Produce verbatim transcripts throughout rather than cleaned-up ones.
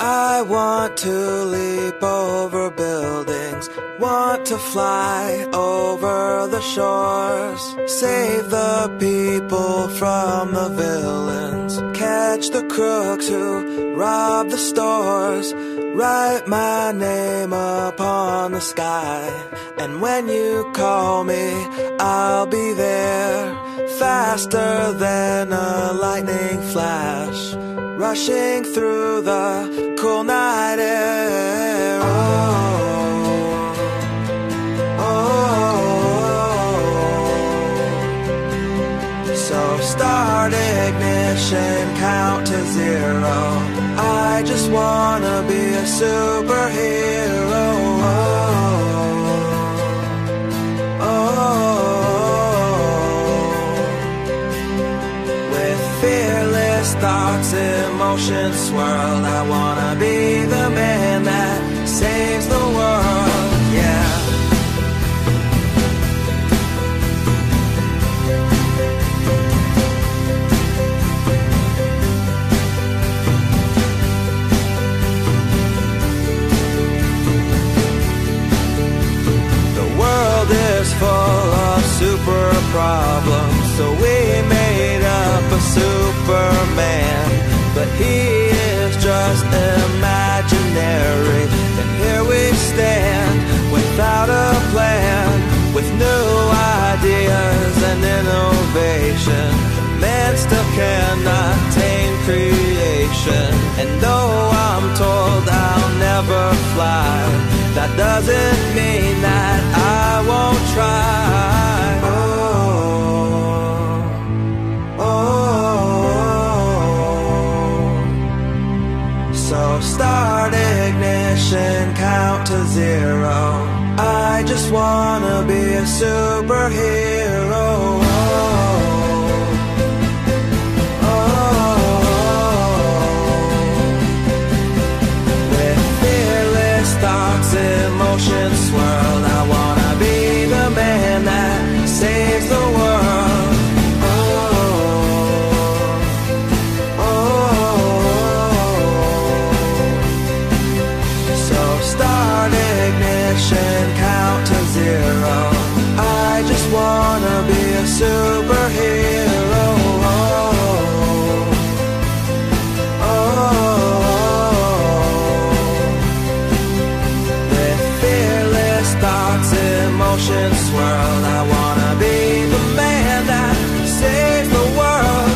I want to leap over buildings, want to fly over the shores, save the people from the villains, catch the crooks who rob the stores, write my name upon the sky, and when you call me, I'll be there, faster than a lightning flash, rushing through the cool night air. Oh, oh. So start ignition, count to zero. I just wanna be a superhero. Oh, oh. With fearless thoughts, emotions swirl, I wanna be the man that saves the world, yeah. The world is full of super problems, so we made up a Superman, but he is just imaginary. And here we stand without a plan, with new ideas and innovation. Man still cannot tame creation. And though I'm told I'll never fly, that doesn't mean that I won't try. Oh, oh. So start ignition, count to zero. I just wanna be a superhero. Oh, oh. With fearless thoughts, emotions swirl, I wanna be the man that saves the world. Count to zero. I just wanna be a superhero. Oh, oh. With fearless thoughts, emotions swirl, I wanna be the man that saves the world.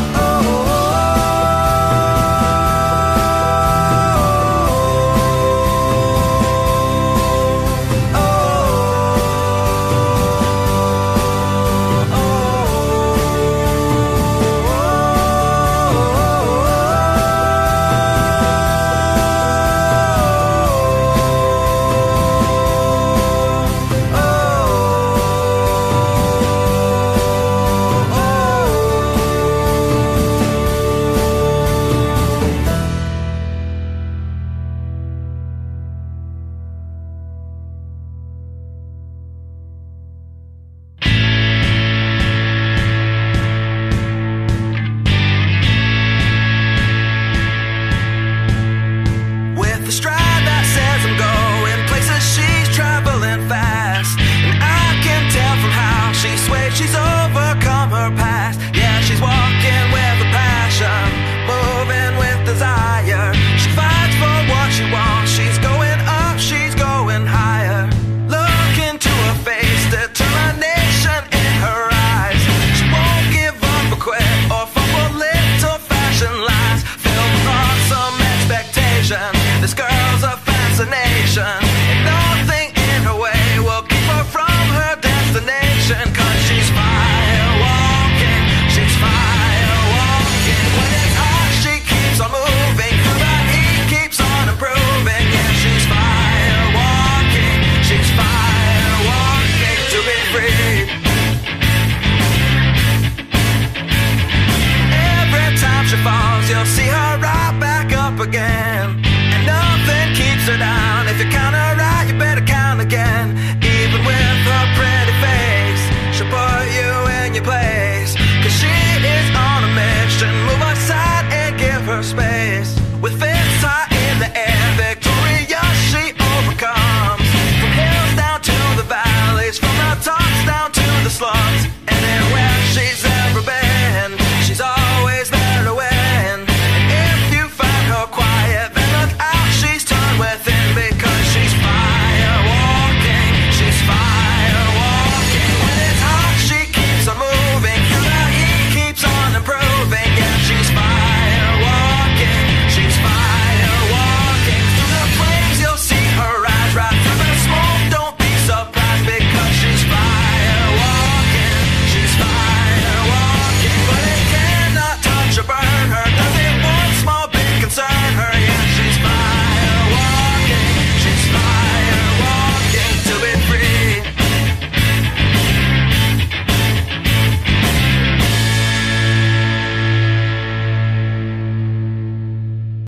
She's overcome her past. Yeah, she's walking with a passion, moving with desire. She fights for what she wants. She's going up, she's going higher. Look into her face, determination in her eyes. She won't give up or quit or fumble little fashion lines. Filled with awesome expectation, this girl's a fascination, and nothing in her way will keep her from her destination. Cause she's fire walking, she's fire walking. When it's hot, she keeps on moving, her heat keeps on improving. Yeah, she's fire walking, she's fire walking to be free. Every time she falls, you'll see her right back up again.